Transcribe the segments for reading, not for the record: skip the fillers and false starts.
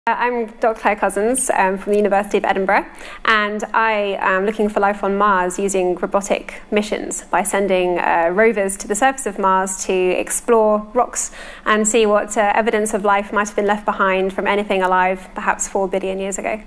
I'm Dr. Claire Cousins from the University of Edinburgh, and I am looking for life on Mars using robotic missions by sending rovers to the surface of Mars to explore rocks and see what evidence of life might have been left behind from anything alive perhaps 4 billion years ago.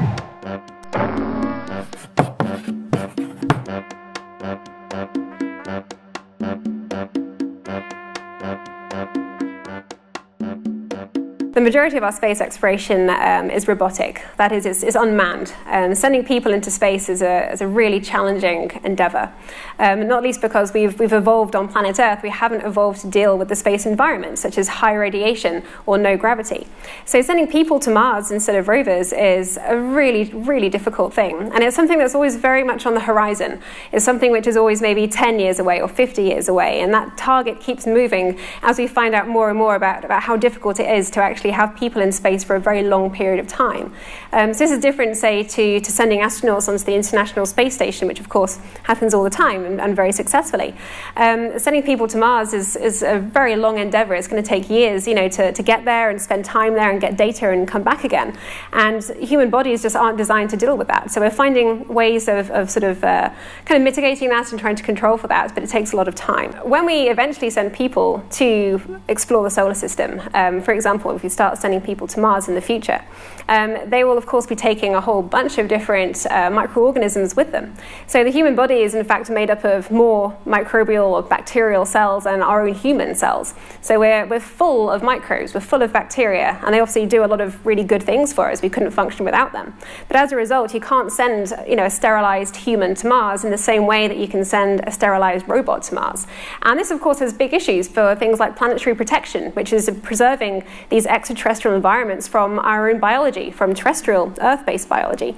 The majority of our space exploration is robotic. That is, it's unmanned. Sending people into space is a really challenging endeavor, not least because we've evolved on planet Earth. We haven't evolved to deal with the space environment, such as high radiation or no gravity. So sending people to Mars instead of rovers is a really, really difficult thing. And it's something that's always very much on the horizon. It's something which is always maybe 10 years away or 50 years away. And that target keeps moving as we find out more and more about how difficult it is to actually have people in space for a very long period of time. So this is different, say, to sending astronauts onto the International Space Station, which of course happens all the time and very successfully. Sending people to Mars is a very long endeavor. It's going to take years, to get there and spend time there and get data and come back again. And human bodies just aren't designed to deal with that. So we're finding ways of kind of mitigating that and trying to control for that, but it takes a lot of time. When we eventually send people to explore the solar system, for example, if we start sending people to Mars in the future, they will of course be taking a whole bunch of different microorganisms with them. So the human body is in fact made up of more microbial or bacterial cells than our own human cells. So we're full of microbes, we're full of bacteria, and they obviously do a lot of really good things for us. We couldn't function without them. But as a result, you can't send a sterilized human to Mars in the same way that you can send a sterilized robot to Mars. And this of course has big issues for things like planetary protection, which is preserving these extraterrestrial environments from our own biology, from terrestrial Earth-based biology.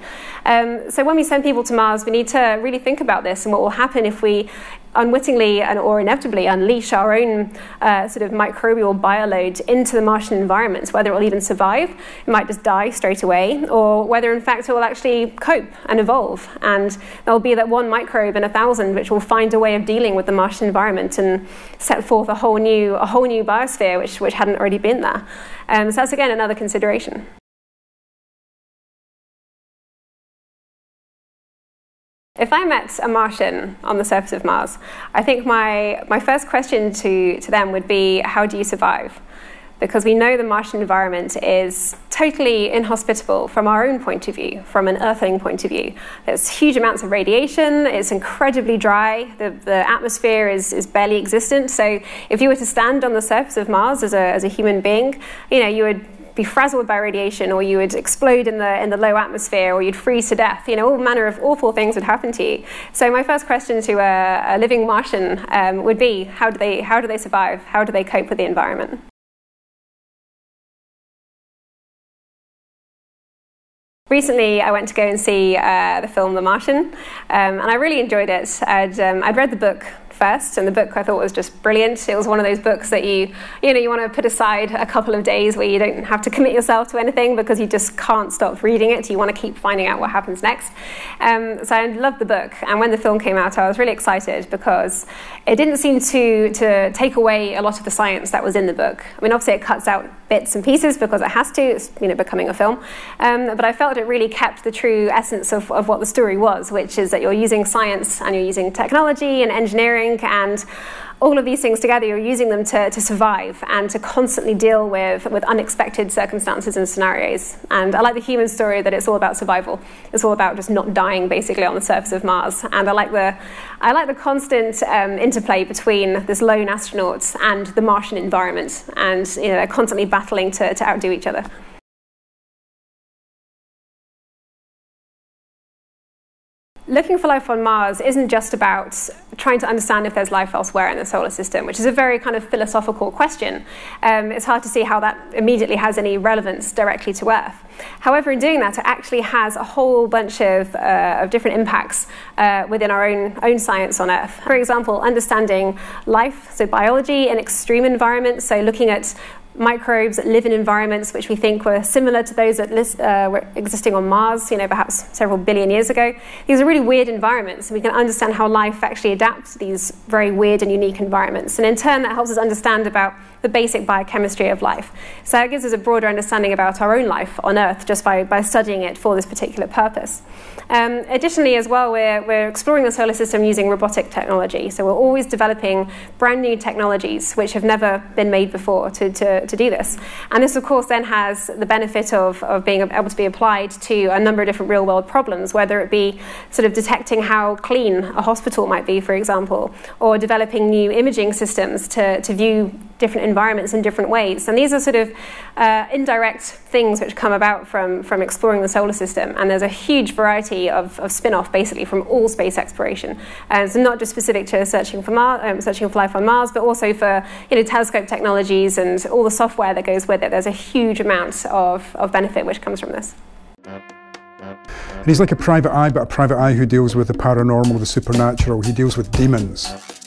So when we send people to Mars, we need to really think about this and what will happen if we unwittingly or inevitably unleash our own sort of microbial bioload into the Martian environment, whether it will even survive, it might just die straight away, or whether in fact it will actually cope and evolve. And there will be that one microbe in 1,000 which will find a way of dealing with the Martian environment and set forth a whole new biosphere which hadn't already been there. So that's again another consideration. If I met a Martian on the surface of Mars, I think my first question to them would be, how do you survive? Because we know the Martian environment is totally inhospitable from our own point of view, from an Earthling point of view. There's huge amounts of radiation, it's incredibly dry, the atmosphere is barely existent. So if you were to stand on the surface of Mars as a human being, you would be frazzled by radiation, or you would explode in the low atmosphere, or you'd freeze to death. All manner of awful things would happen to you. So my first question to a living Martian would be, how do they survive? How do they cope with the environment? Recently, I went to go and see the film The Martian, and I really enjoyed it. I'd read the book first, and the book I thought was just brilliant. It was one of those books that you want to put aside a couple of days where you don't have to commit yourself to anything because you just can't stop reading it. You want to keep finding out what happens next. So I loved the book, and when the film came out, I was really excited because it didn't seem to take away a lot of the science that was in the book. I mean, obviously it cuts out bits and pieces because it has to. It's becoming a film, but I felt it really kept the true essence of what the story was, which is that you're using science and you're using technology and engineering and all of these things together. You're using them to survive and to constantly deal with unexpected circumstances and scenarios. And I like the human story that it's all about survival. It's all about just not dying basically on the surface of Mars. And I like the constant interplay between this lone astronaut and the Martian environment, and they're constantly battling to outdo each other. Looking for life on Mars isn't just about trying to understand if there's life elsewhere in the solar system, which is a very kind of philosophical question. It's hard to see how that immediately has any relevance directly to Earth. However, in doing that, it actually has a whole bunch of different impacts within our own science on Earth. For example, understanding life, so biology in extreme environments, so looking at microbes that live in environments which we think were similar to those that were existing on Mars, perhaps several billion years ago. These are really weird environments, and we can understand how life actually adapts to these very weird and unique environments. And in turn, that helps us understand about the basic biochemistry of life. So it gives us a broader understanding about our own life on Earth just by studying it for this particular purpose. Additionally, as well, we're exploring the solar system using robotic technology. So we're always developing brand new technologies which have never been made before to do this. And this, of course, then has the benefit of being able to be applied to a number of different real-world problems, whether it be sort of detecting how clean a hospital might be, for example, or developing new imaging systems to view different environments in different ways. And these are sort of indirect things which come about from exploring the solar system. And there's a huge variety of spin-off, basically, from all space exploration. So not just specific to searching for life on Mars, but also for telescope technologies and all the software that goes with it. There's a huge amount of benefit which comes from this. And he's like a private eye, but a private eye who deals with the paranormal, the supernatural. He deals with demons.